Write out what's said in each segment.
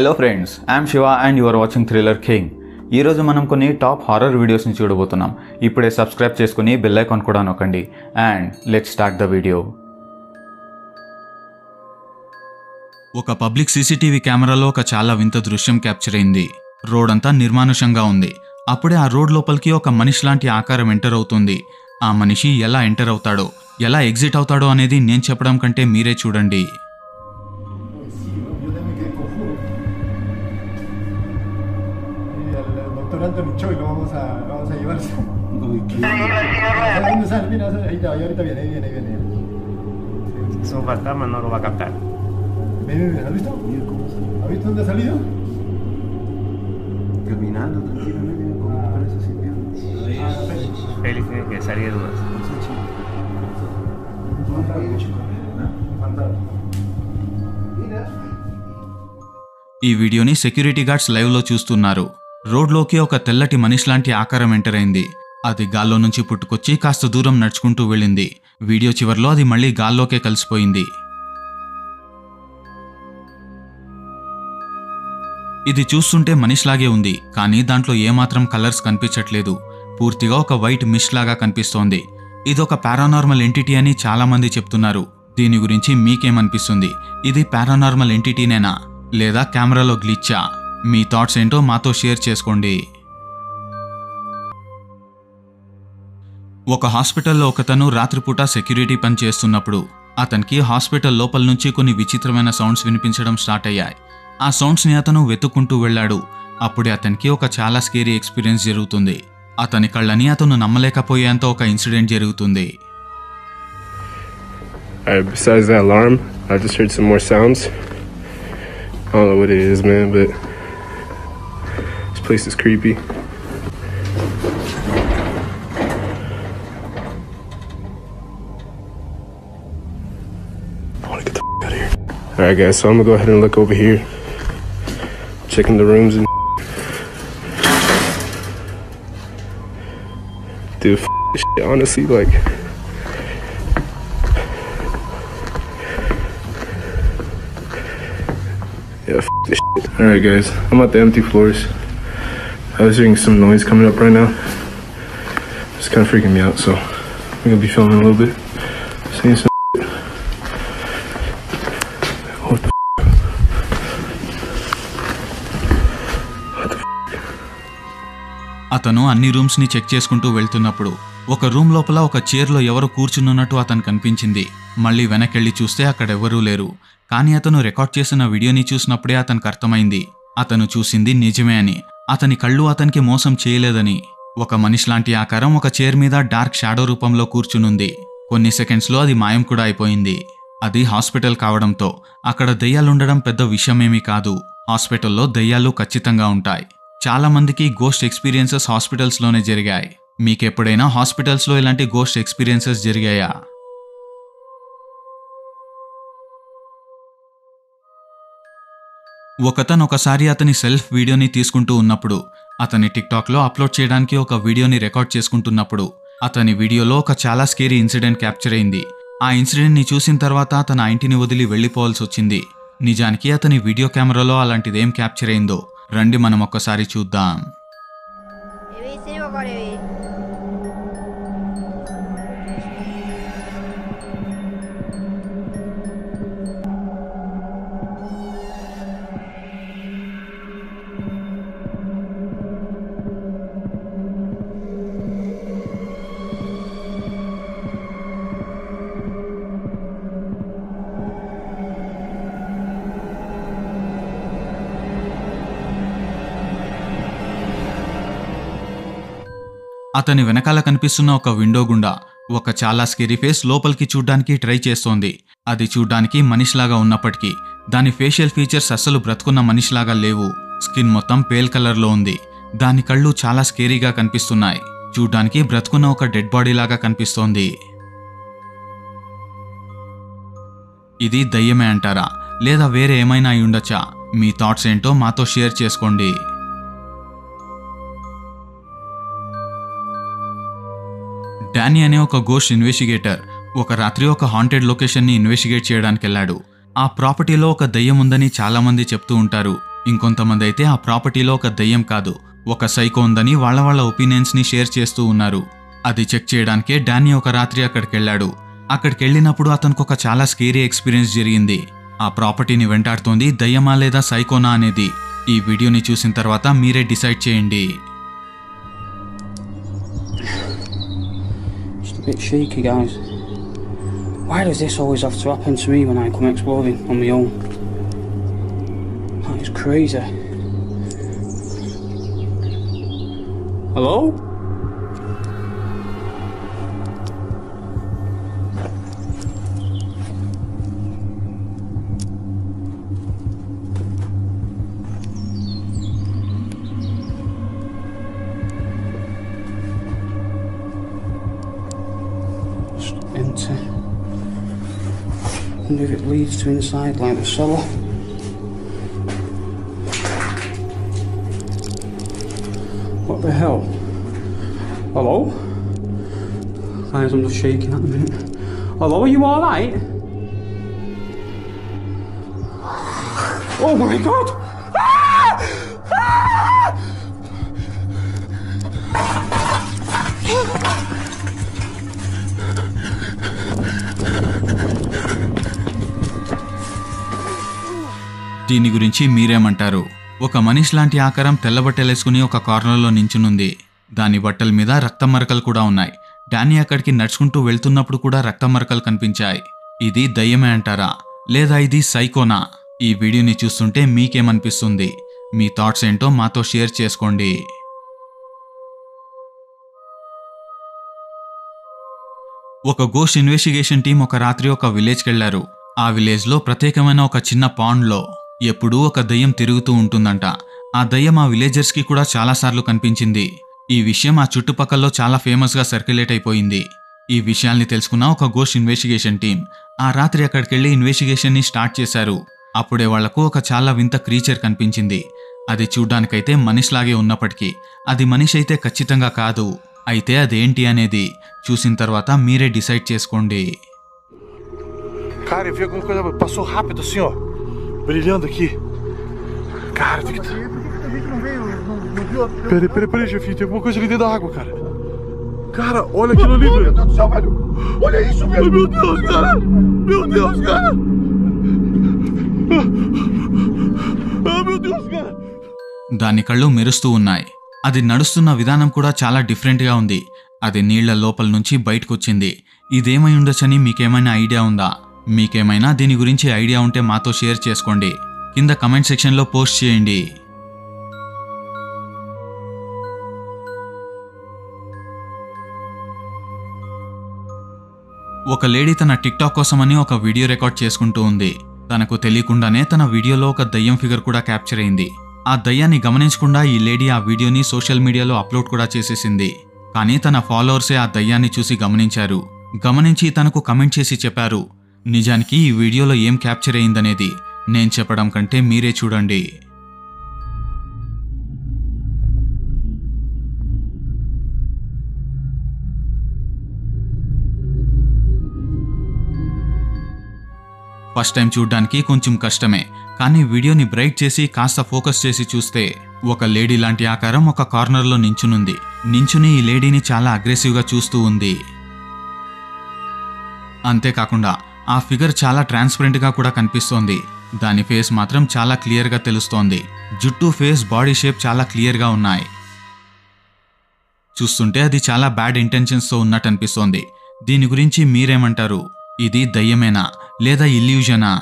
Hello friends, I'm Shiva and you are watching thriller king. ఈరోజు మనం కొన్ని టాప్ హారర్ వీడియోస్ని చూడబోతున్నాం. ఇప్పుడే సబ్స్క్రైబ్ చేసుకుని బెల్ ఐకాన్ కూడా నొక్కండి and let's start the video. ఒక పబ్లిక్ సీసీటీవీ కెమెరాలో ఒక చాలా వింత దృశ్యం క్యాప్చర్ అయింది. రోడ్ అంతా నిర్మానుషంగా ఉంది. అప్పుడే ఆ రోడ్ లోపలికి ఒక మనిషి లాంటి ఆకారం ఎంటర్ అవుతుంది. ఆ మనిషి ఎలా ఎంటర్ అవుతాడో, ఎలా ఎగ్జిట్ అవుతాడో అనేది నేను చెప్పడం కంటే మీరే చూడండి. Mucho y lo vamos a llevar. Mira, ahí ahorita viene. Es un fantasma, no lo va a captar. ¿Has visto? ¿Has visto dónde ha salido? Caminando tranquilamente, como parece así bien. Félix tiene que salir de dudas. ఈ వీడియోని security guards live లో చూస్తున్నారు. రోడ్లోకి ఒక తెల్లటి మనిషి లాంటి ఆకారం enter అయింది. అది గాల్లో నుంచి పుట్టుకొచ్చి కాస్త దూరం నడుచుకుంటూ వెళ్ళింది. వీడియో చివర్లో అది మళ్లీ గాల్లోకే కలిసిపోయింది. ఇది చూస్తుంటే మనిషిలాగే ఉంది, కానీ దాంట్లో ఏమాత్రం కలర్స్ కనిపించట్లేదు. పూర్తిగా ఒక వైట్ మిస్ట్ లాగా కనిపిస్తోంది. ఇదొక పారానార్మల్ ఎంటిటీ అని చాలా మంది చెప్తున్నారు. దీని గురించి మీకేమనిపిస్తుంది? ఇది పారానార్మల్ ఎంటిటీనేనా లేదా కెమెరాలో గ్లిచ్చా? మీ థాట్స్ ఏంటో మాతో షేర్ చేసుకోండి. ఒక హాస్పిటల్లో ఒకతను రాత్రిపూట సెక్యూరిటీ పని చేస్తున్నప్పుడు అతనికి హాస్పిటల్ లోపల నుంచి కొన్ని విచిత్రమైన సౌండ్స్ వినిపించడం స్టార్ట్ అయ్యాయి. ఆ సౌండ్స్ని అతను వెతుక్కుంటూ వెళ్ళాడు. అప్పుడే అతనికి ఒక చాలా స్కేరీ ఎక్స్పీరియన్స్ జరుగుతుంది. అతని కళ్ళని అతను నమ్మలేకపోయేంత ఒక ఇన్సిడెంట్ జరుగుతుంది. Besides that alarm, I just heard some more sounds. I don't know what it is, man, but this place is creepy. I want to get the out of here. Alright guys, so I'm gonna go ahead and look over here. Checking the rooms and dude, this shit, honestly, like yeah, this shit. Alright guys, I'm at the empty floors. I was hearing some noise coming up right now. It's kind of freaking me out, so I'm gonna be filming a little bit. Seeing some shit. What the అతను అన్ని rooms ని check చేసుకుంటూ వెళ్తున్నప్పుడు ఒక room లోపల ఒక చైర్లో ఎవరో కూర్చున్నట్టు అతను కనిపించింది. మళ్ళీ వెనకెళ్లి చూస్తే అక్కడెవ్వరూ లేరు. కానీ అతను రికార్డ్ చేసిన వీడియోని చూసినప్పుడే అతనికి అర్థమైంది అతను చూసింది నిజమే అని. అతని కళ్ళు అతనికి మోసం చేయలేదని. ఒక మనిషి లాంటి ఆకారం ఒక చైర్ మీద డార్క్ షాడో రూపంలో కూర్చునుంది. కొన్ని సెకండ్స్లో అది మాయం కూడా అయిపోయింది. అది హాస్పిటల్ కావడంతో అక్కడ దెయ్యాలుండడం పెద్ద విషయమేమీ కాదు. హాస్పిటల్లో దెయ్యాలు ఖచ్చితంగా ఉంటాయి. చాలా మందికి గోస్ట్ ఎక్స్పీరియన్సెస్ హాస్పిటల్స్లోనే జరిగాయి. మీకెప్పుడైనా హాస్పిటల్స్లో ఇలాంటి గోస్ట్ ఎక్స్పీరియన్సెస్ జరిగాయా? ఒకతను ఒకసారి అతని సెల్ఫ్ వీడియోని తీసుకుంటూ ఉన్నప్పుడు అతని టిక్టాక్లో అప్లోడ్ చేయడానికి ఒక వీడియోని రికార్డ్ చేసుకుంటున్నప్పుడు అతని వీడియోలో ఒక చాలా స్కేరీ ఇన్సిడెంట్ క్యాప్చర్ అయింది. ఆ ఇన్సిడెంట్ని చూసిన తర్వాత అతను ఆ ఇంటిని వదిలి వెళ్ళిపోవాల్సి వచ్చింది. నిజానికి అతని వీడియో కెమెరాలో అలాంటిదేం క్యాప్చర్ అయిందో రండి మనం ఒక్కసారి చూద్దాం. అతని వెనకాల కనిపిస్తున్న ఒక విండో గుండా ఒక చాలా స్కేరీ ఫేస్ లోపలికి చూడ్డానికి ట్రై చేస్తోంది. అది చూడ్డానికి మనిషిలాగా ఉన్నప్పటికీ దాని ఫేషియల్ ఫీచర్స్ అస్సలు బ్రతుకున్న మనిషిలాగా లేవు. స్కిన్ మొత్తం పేల్ కలర్లో ఉంది. దాని కళ్ళు చాలా స్కేరీగా కనిపిస్తున్నాయి. చూడ్డానికి బ్రతుకున్న ఒక డెడ్ బాడీ లాగా కనిపిస్తోంది. ఇది దయ్యమే అంటారా లేదా వేరే ఏమైనా అయి ఉండొచ్చా? మీ థాట్స్ ఏంటో మాతో షేర్ చేసుకోండి. డానీ అనే ఒక గోస్ట్ ఇన్వెస్టిగేటర్ ఒక రాత్రి ఒక హాంటెడ్ లొకేషన్ని ఇన్వెస్టిగేట్ చేయడానికి వెళ్ళాడు. ఆ ప్రాపర్టీలో ఒక దయ్యం ఉందని చాలా మంది చెప్తూ ఉంటారు. ఇంకొంతమంది అయితే ఆ ప్రాపర్టీలో ఒక దయ్యం కాదు, ఒక సైకో ఉందని వాళ్ళ ఒపీనియన్స్ని షేర్ చేస్తూ ఉన్నారు. అది చెక్ చేయడానికే డానీ ఒక రాత్రి అక్కడికెళ్ళాడు. అక్కడికెళ్ళినప్పుడు అతనికి ఒక చాలా స్కేరీ ఎక్స్పీరియన్స్ జరిగింది. ఆ ప్రాపర్టీని వెంటాడుతోంది దయ్యమా లేదా సైకోనా అనేది ఈ వీడియోని చూసిన తర్వాత మీరే డిసైడ్ చేయండి. Just a bit shaky, guys. Why does this always have to happen to me when I come exploring on my own? That is crazy. Hello? Enter. Wonder if it leads to inside like the cellar. What the hell? Hello? Guys, I'm just shaking at the minute. Hello, are you alright? Oh my god! దీని గురించి మీరేమంటారు? ఒక మనిషి లాంటి ఆకారం తెల్లబట్టలేసుకుని ఒక కార్నర్లో నించునుంది. దాని బట్టల మీద రక్త మరకలు కూడా ఉన్నాయి. డానీ అక్కడికి నడుచుకుంటూ వెళ్తున్నప్పుడు కూడా రక్త మరకలు కనిపించాయి. ఇది దయ్యమే అంటారా లేదా ఇది సైకోనా? ఈ వీడియోని చూస్తుంటే మీకేమనిపిస్తుంది? మీ థాట్స్ ఏంటో మాతో షేర్ చేసుకోండి. ఒక గోస్ట్ ఇన్వెస్టిగేషన్ టీం ఒక రాత్రి ఒక విలేజ్కి వెళ్లారు. ఆ విలేజ్లో ప్రత్యేకమైన ఒక చిన్న పాండ్లో ఎప్పుడూ ఒక దయ్యం తిరుగుతూ ఉంటుందంట. ఆ దయ్యం ఆ విలేజర్స్కి కూడా చాలాసార్లు కనిపించింది. ఈ విషయం ఆ చుట్టుపక్కల్లో చాలా ఫేమస్గా సర్క్యులేట్ అయిపోయింది. ఈ విషయాల్ని తెలుసుకున్న ఒక గోస్ట్ ఇన్వెస్టిగేషన్ టీం ఆ రాత్రి అక్కడికెళ్లి ఇన్వెస్టిగేషన్ని స్టార్ట్ చేశారు. అప్పుడే వాళ్లకు ఒక చాలా వింత క్రీచర్ కనిపించింది. అది చూడ్డానికైతే మనిషిలాగే ఉన్నప్పటికీ అది మనిషి అయితే ఖచ్చితంగా కాదు. అయితే అదేంటి అనేది చూసిన తర్వాత మీరే డిసైడ్ చేసుకోండి. Cara, eu vi alguma coisa. Passou rápido assim, ó. Brilhando aqui. Cara, tem que. Por que a gente não veio, não viu? Peraí, chefinho. Tem alguma coisa ali dentro da água, cara. Cara, olha aquilo ali, velho. Meu Deus do céu, velho. Olha isso, velho. Meu Deus, cara. Meu Deus, cara. Ah, meu Deus, cara. దాని కళ్ళు మెరుస్తూ ఉన్నాయి. అది నడుస్తున్న విధానం కూడా చాలా డిఫరెంట్గా ఉంది. అది నీళ్ల లోపల నుంచి బయటకొచ్చింది. ఇదేమై ఉండొచ్చని మీకేమైనా ఐడియా ఉందా? మీకేమైనా దీని గురించి ఐడియా ఉంటే మాతో షేర్ చేసుకోండి. కింద కమెంట్ సెక్షన్లో పోస్ట్ చేయండి. ఒక లేడీ తన టిక్టాక్ కోసమని ఒక వీడియో రికార్డ్ చేసుకుంటూ ఉంది. తనకు తెలియకుండానే తన వీడియోలో ఒక దయ్యం ఫిగర్ కూడా క్యాప్చర్ అయింది. ఆ దయ్యాన్ని గమనించకుండా ఈ లేడీ ఆ వీడియోని సోషల్ మీడియాలో అప్లోడ్ కూడా చేసేసింది. కానీ తన ఫాలోవర్సే ఆ దయ్యాన్ని చూసి గమనించారు. గమనించి తనకు కమెంట్ చేసి చెప్పారు, నిజానికి ఈ వీడియోలో ఏం క్యాప్చర్ అయిందనేది నేను చెప్పడం కంటే మీరే చూడండి. ఫస్ట్ టైం చూడ్డానికి కొంచెం కష్టమే, కానీ వీడియోని బ్రైట్ చేసి కాస్త ఫోకస్ చేసి చూస్తే ఒక లేడీ లాంటి ఆకారం ఒక కార్నర్లో నించుని ఈ లేడీని చాలా అగ్రెసివ్గా చూస్తూ ఉంది. అంతేకాకుండా ఆ ఫిగర్ చాలా ట్రాన్స్పరెంట్గా కూడా కనిపిస్తోంది. దాని ఫేస్ మాత్రం చాలా క్లియర్గా తెలుస్తోంది. జుట్టు, ఫేస్, బాడీ షేప్ చాలా క్లియర్గా ఉన్నాయి. చూస్తుంటే అది చాలా బ్యాడ్ ఇంటెన్షన్స్తో ఉన్నట్టు అనిపిస్తోంది. దీని గురించి మీరేమంటారు? ఇది దయ్యమేనా లేదా ఇల్యూజనా?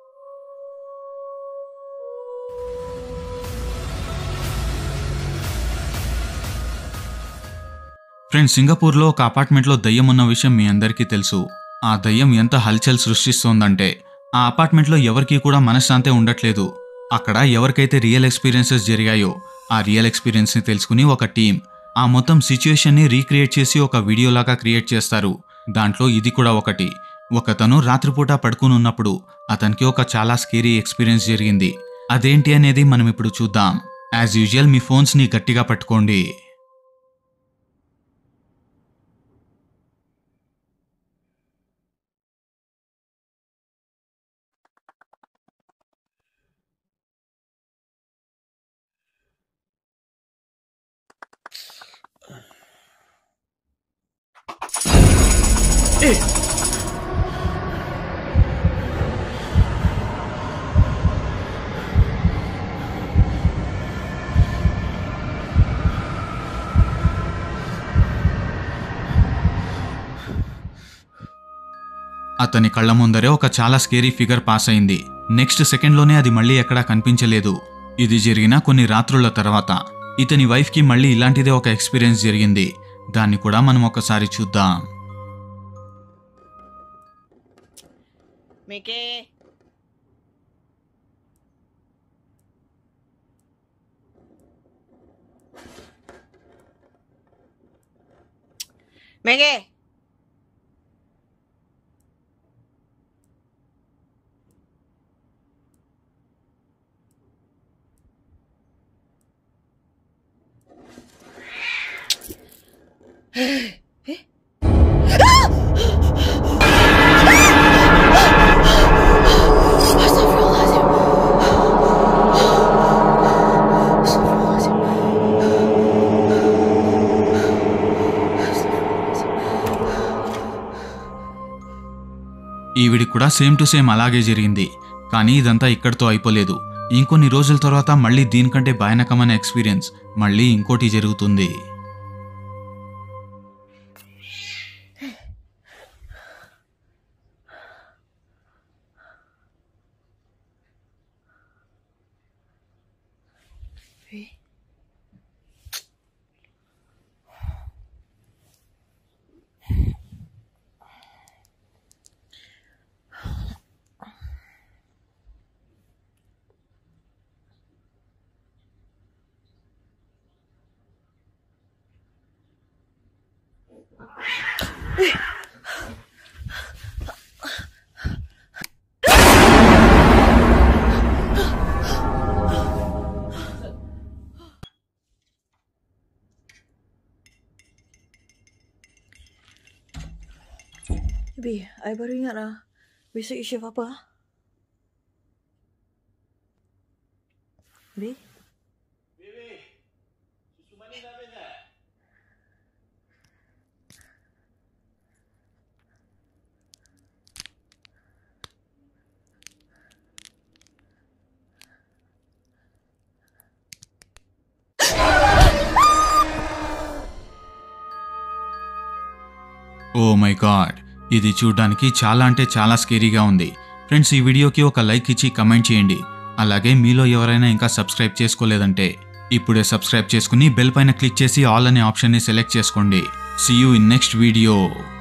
ఫ్రెండ్స్, సింగపూర్లో ఒక అపార్ట్మెంట్లో దయ్యం ఉన్న విషయం మీ అందరికీ తెలుసు. ఆ దయ్యం ఎంత హల్చల్ సృష్టిస్తోందంటే ఆ అపార్ట్మెంట్లో ఎవరికీ కూడా మనశ్శాంతే ఉండట్లేదు. అక్కడ ఎవరికైతే రియల్ ఎక్స్పీరియన్సెస్ జరిగాయో ఆ రియల్ ఎక్స్పీరియన్స్ని తెలుసుకుని ఒక టీం ఆ మొత్తం సిచ్యుయేషన్ని రీక్రియేట్ చేసి ఒక వీడియోలాగా క్రియేట్ చేస్తారు. దాంట్లో ఇది కూడా ఒకటి. ఒకతను రాత్రిపూట పడుకుని ఉన్నప్పుడు అతనికి ఒక చాలా స్కేరీ ఎక్స్పీరియన్స్ జరిగింది. అదేంటి అనేది మనం ఇప్పుడు చూద్దాం. యాజ్ యూజువల్ మీ ఫోన్స్ని గట్టిగా పట్టుకోండి. అతని కళ్ళ ముందరే ఒక చాలా స్కేరీ ఫిగర్ పాస్ అయింది. నెక్స్ట్ సెకండ్లోనే అది మళ్ళీ ఎక్కడా కనిపించలేదు. ఇది జరిగిన కొన్ని రాత్రుల తర్వాత ఇతని వైఫ్కి మళ్ళీ ఇలాంటిదే ఒక ఎక్స్పీరియన్స్ జరిగింది. దాన్ని కూడా మనం ఒకసారి చూద్దాం. ఈవిడి కూడా సేమ్ టు సేమ్ అలాగే జరిగింది. కానీ ఇదంతా ఇక్కడితో అయిపోలేదు. ఇంకొన్ని రోజుల తర్వాత మళ్ళీ దీనికంటే భయానకమైన ఎక్స్పీరియన్స్ మళ్ళీ ఇంకోటి జరుగుతుంది. Bi, I baru ingat lah. Besok you shift apa? Bi? Oh my God, ఇది చూడ్డానికి చాలా అంటే చాలా స్కేరీగా ఉంది. ఫ్రెండ్స్, ఈ వీడియోకి ఒక లైక్ ఇచ్చి కమెంట్ చేయండి. అలాగే మీలో ఎవరైనా ఇంకా సబ్స్క్రైబ్ చేసుకోలేదంటే ఇప్పుడే సబ్స్క్రైబ్ చేసుకుని బెల్ పైన క్లిక్ చేసి ఆల్ అనే ఆప్షన్ని సెలెక్ట్ చేసుకోండి. See you in next video.